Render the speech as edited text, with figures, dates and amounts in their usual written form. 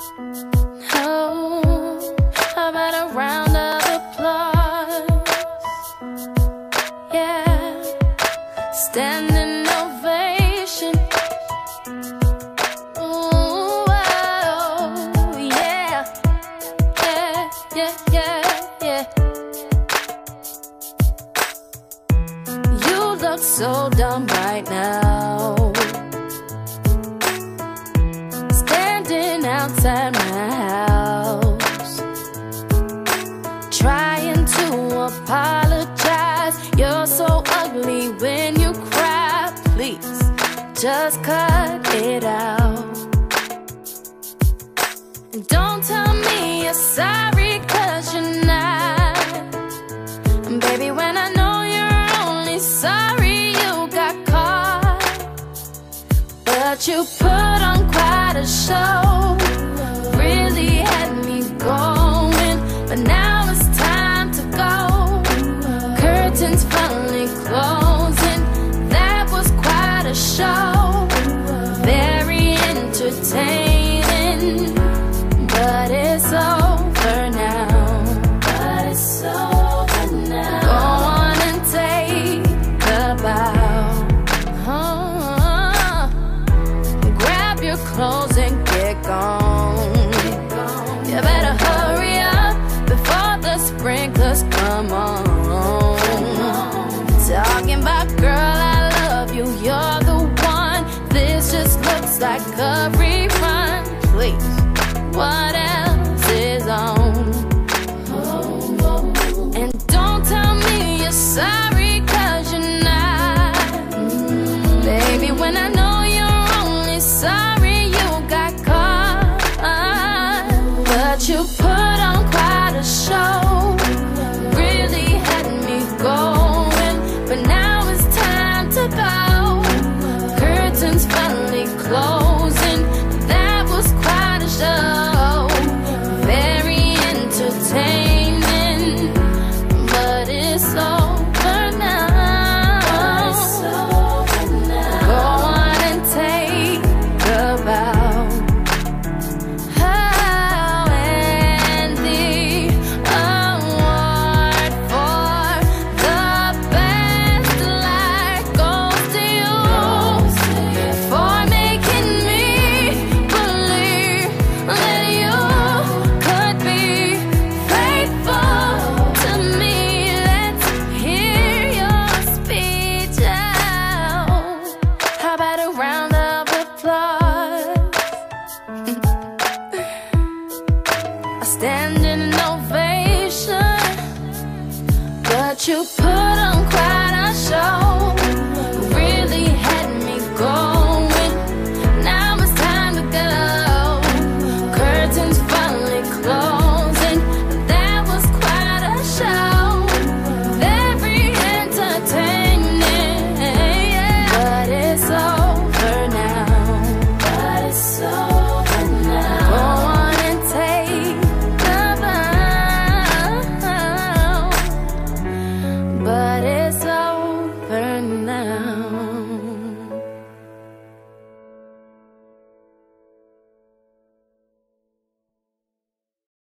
Oh, how about a round of applause? Yeah, standing ovation. Ooh, oh, yeah, yeah, yeah, yeah, yeah. You look so dumb right now, standing outside my house, trying to apologize. You're so ugly when you cry. Please, just cut it out. And don't tell me you're sorry, 'cause you're not. And baby, when I know you're only sorry you got caught, but you put on quite a show, really had me going. But now it's time to go, curtains finally closing. That was quite a show, very entertaining, but it's over now. But it's over now. Go on and take a bow. Grab your clothes and get gone. You better hurry up before the sprinklers come on. Talking about, girl, I love you, you're the one. This just looks like a rerun. Please, what else is on? And don't tell me you're sorry, 'cause you're not. Baby, when I know you're only sorry you got caught, but you put on quite a show, really had me going. But now it's time to go, curtains finally closing. That was quite a show, very entertaining, but it's over now. Go on and take a bow. Oh, and the award for the best life goes to you, for making me believe that you could be faithful to me. Let's hear your speech out. How about a round of applause? A standing ovation, but you put